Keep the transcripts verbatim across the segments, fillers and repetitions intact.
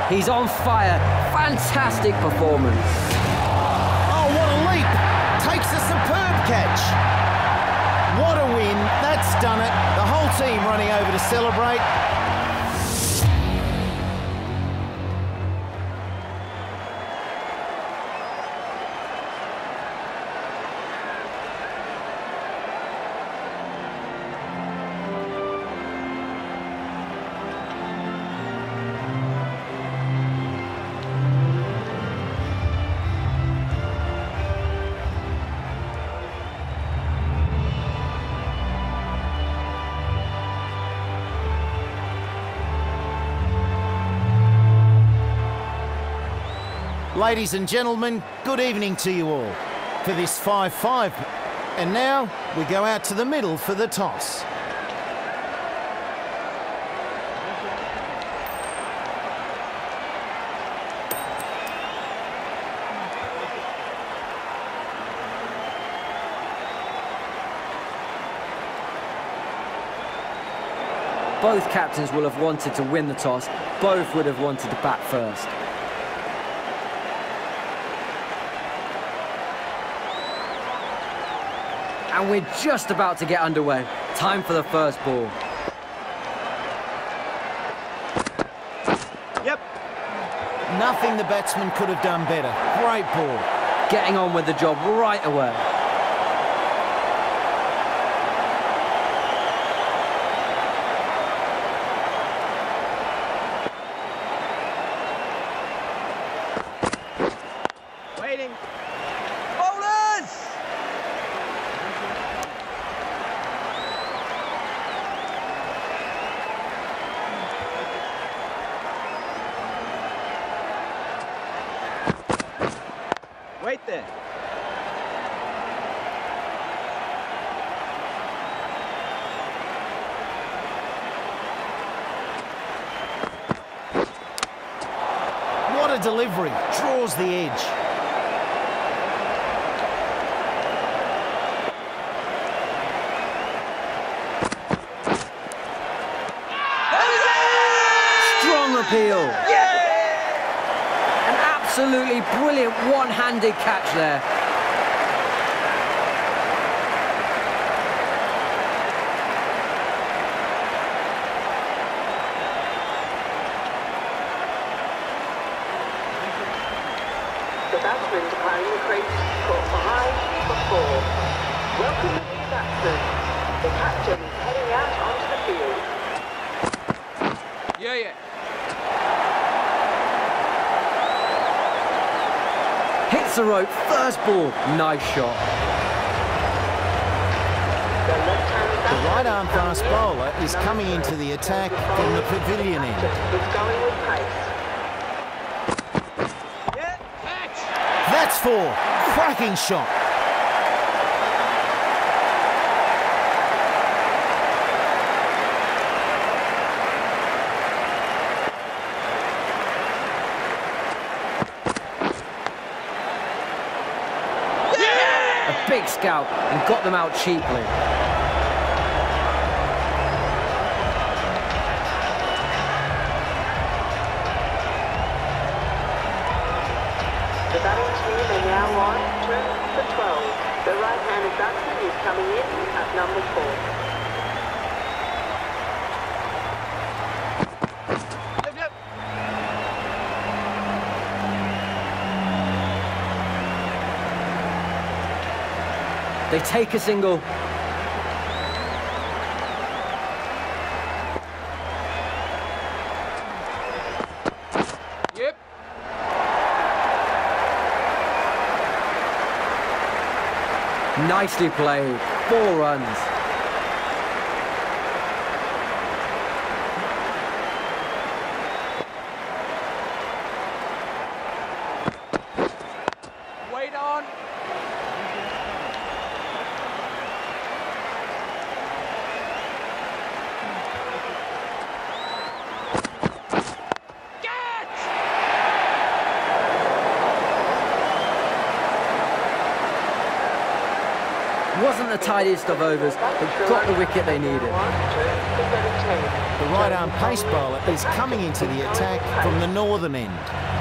He's on fire. Fantastic performance. Oh, what a leap. Takes a superb catch. What a win. That's done it. The whole team running over to celebrate. Ladies and gentlemen, good evening to you all for this five five. And now we go out to the middle for the toss. Both captains will have wanted to win the toss. Both would have wanted to bat first. And we're just about to get underway. Time for the first ball. Yep. Nothing the batsman could have done better. Great ball. Getting on with the job right away. Waiting. Bowlers! Wait there. What a delivery. Draws the edge. Strong appeal. Yeah! An absolutely brilliant one-handed catch there. The batsman declaring the crease, caught behind for four. Welcome the new batsman. The captain is heading out onto the field. Yeah, yeah. Hits the rope, first ball. Nice shot. The left-hand The batsman right-arm fast bowler is coming into the attack from the pavilion end. is going with pace. Yeah, catch! That's four. Cracking shot. A big scout and got them out cheaply. The batting team are now on to the twelve. The right-handed batsman is coming in at number four. Yep, yep. They take a single. Yep. Nicely played. Four runs. Wait on. Wasn't the tidiest of overs, but got the wicket they needed. The right-arm pace bowler is coming into the attack from the northern end.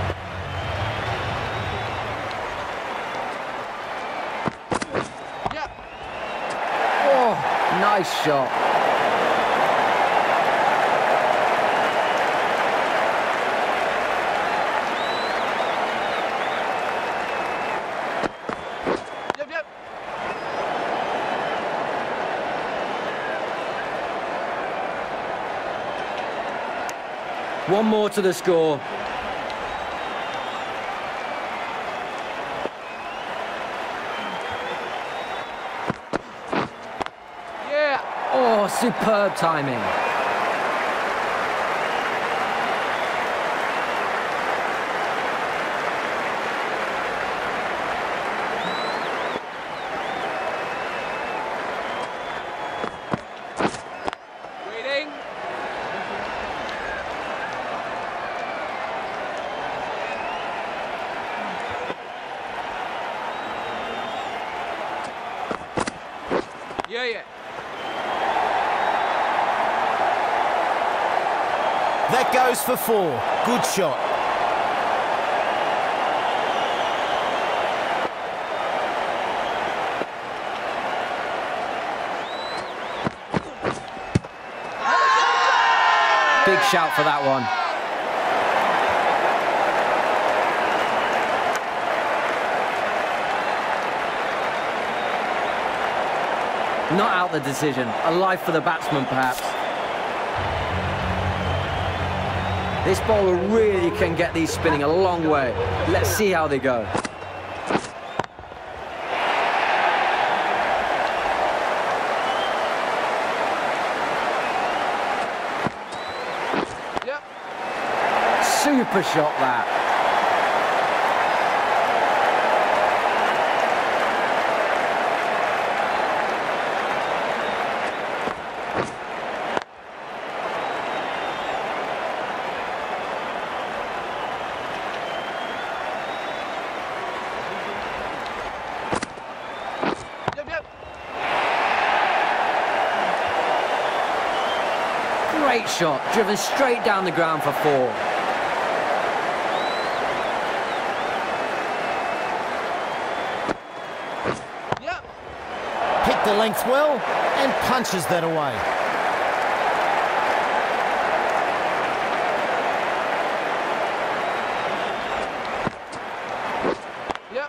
Yep. Oh, nice shot. Yep, yep. One more to the score. Yeah. Oh, superb timing. Waiting. Yeah, yeah. That goes for four. Good shot. Big shout for that one. Not out the decision. A life for the batsman, perhaps. This bowler really can get these spinning a long way. Let's see how they go. Yep. Super shot, that. Yep, yep. Great shot, driven straight down the ground for four. Yep. Picked the length well and punches that away. Yep.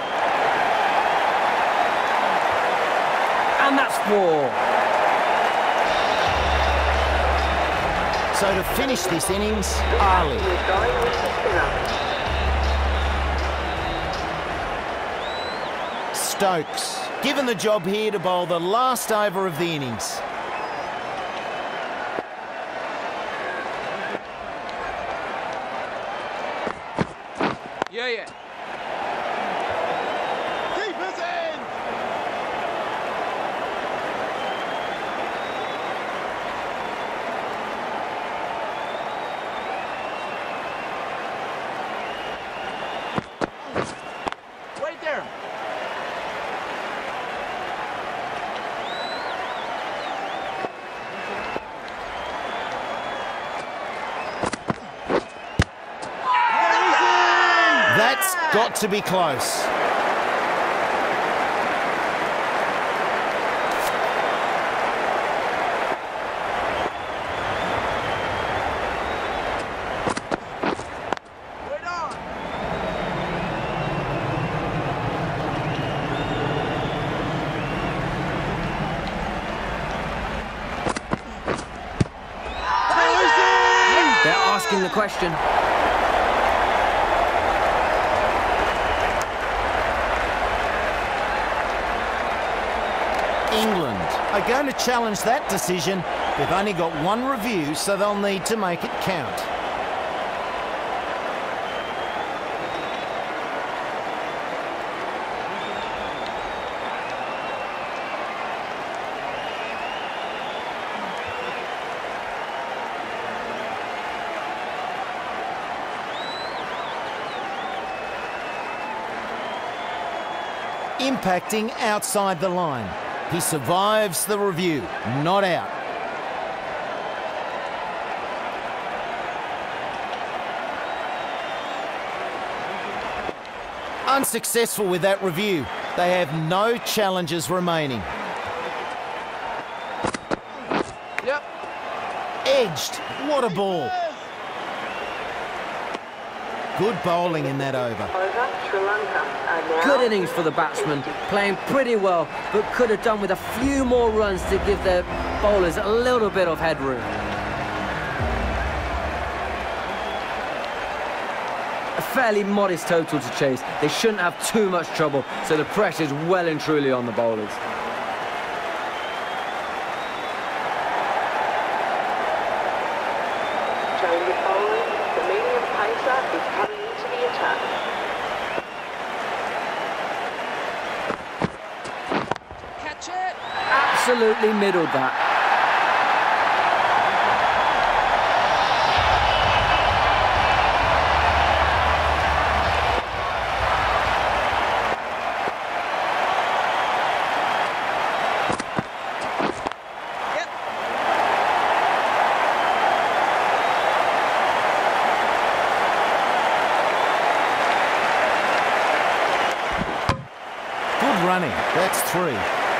And that's four. So to finish this innings, Ali. We're going with the spinner. Stokes, given the job here to bowl the last over of the innings. Yeah, yeah. Keep us in. Wait there. That's got to be close. Wait on. They're asking the question. England are going to challenge that decision. They've only got one review, so they'll need to make it count. Impacting outside the line. He survives the review, not out. Unsuccessful with that review. They have no challenges remaining. Yep. Edged. What a ball. Good bowling in that over. Over, Sri Lanka are now... Good innings for the batsman, playing pretty well, but could have done with a few more runs to give their bowlers a little bit of headroom. A fairly modest total to chase. They shouldn't have too much trouble, so the pressure's well and truly on the bowlers. Change of bowling. The medium pacer is coming into the attack. Catch it. Absolutely middled that. Running, that's three.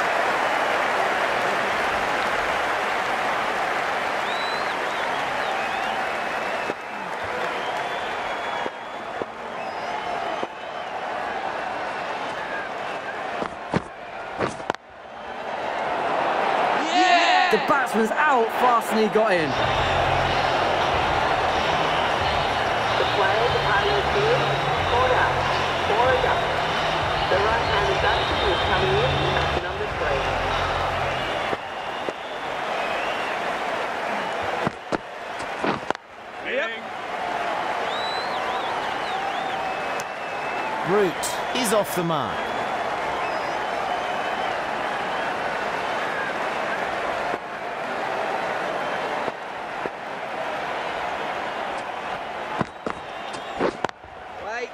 Yeah! The batsman's out faster than he got in. The player departing the field, caught out, four is up. The right-handed batsman is coming in at number three. Yep. Root is off the mark. Wait.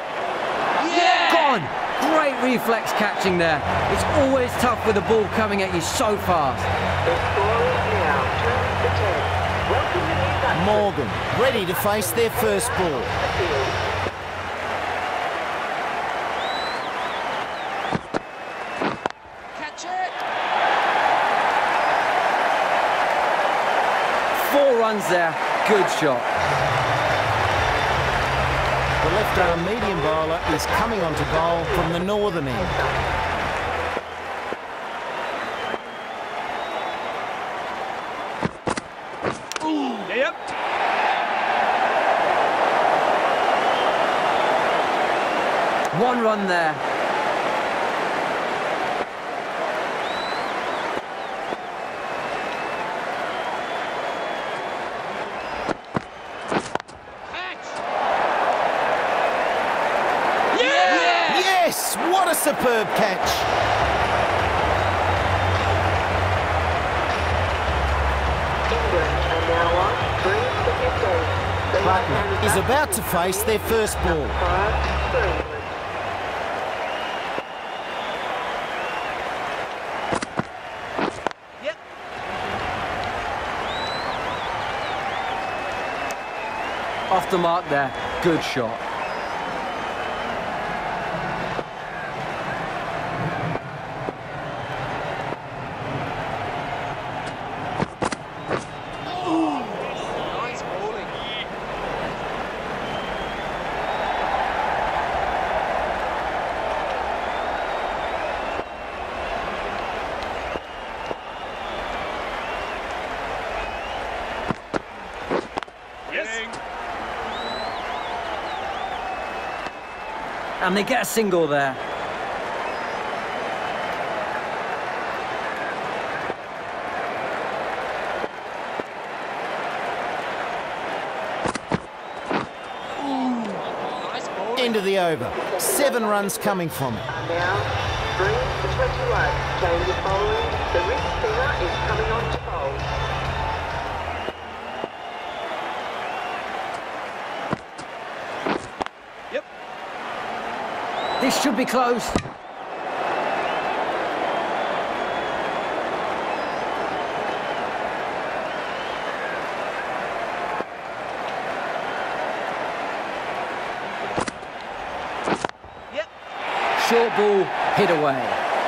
Gone! Great reflex catching there. It's always tough with the ball coming at you so fast. The score is now two to ten. Welcome the new batsman. Morgan, ready to face their first ball. The field. Catch it. Four runs there. Good shot. The left-arm medium bowler is coming on to bowl from the northern end. Yep. One run there. Yes, what a superb catch. England are now on three to fifteen. The Button right-handed is batsman about to face their first ball. five for England. Yep. Off the mark there. Good shot. Nice bowling. Yes. And they get a single there. Nice bowling. End of the over. Seven runs coming from it. Now, three to twenty-one. Change of bowling. The wrist spinner is coming on to bowl. Yep. This should be close. short ball hit away.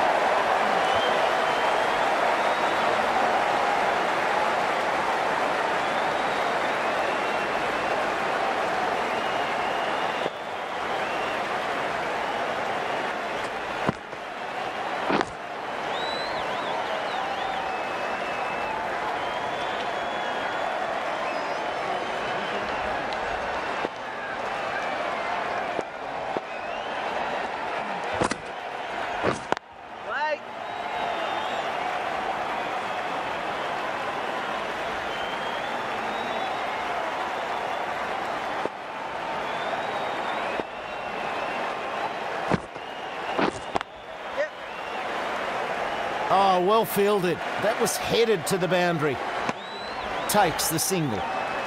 Oh, well fielded. That was headed to the boundary. Takes the single.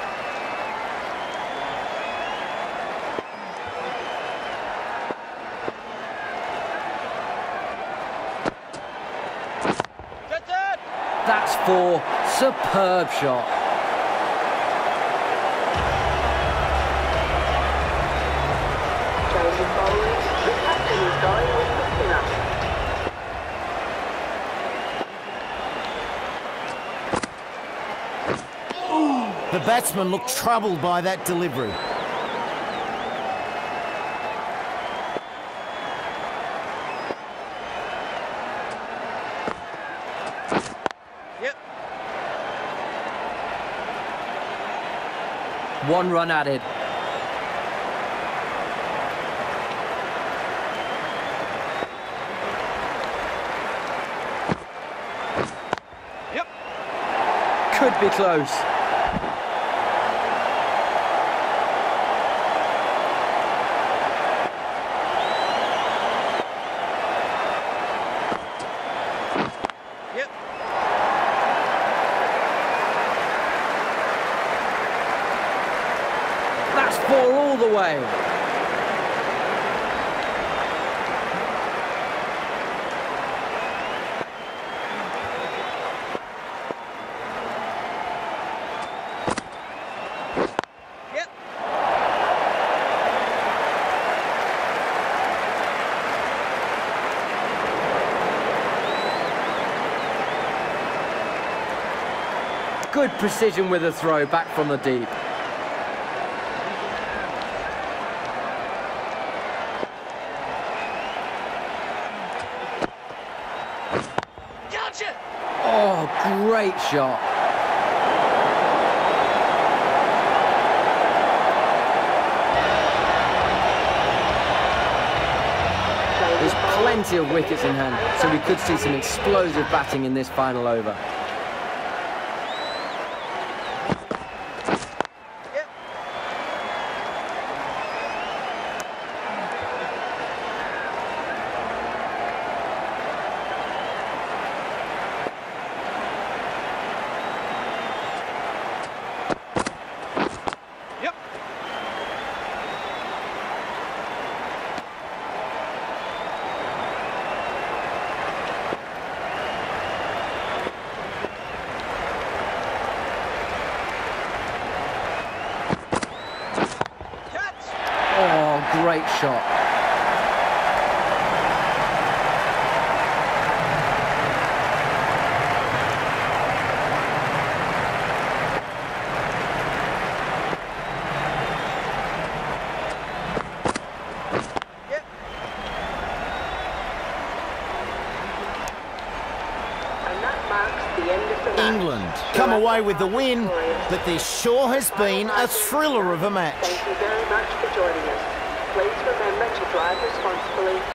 That's four. Superb shot. Changing bowlers, the captain is going with the spinner. The batsman looked troubled by that delivery. Yep. One run added. Yep. Could be close. That's four all the way. Yep. Good precision with a throw back from the deep. Gotcha. Oh, great shot. There's plenty of wickets in hand, so we could see some explosive batting in this final over. Oh, great shot. England come away with the win, but this sure has been a thriller of a match. Thank you very much for joining us. Please remember to drive responsibly.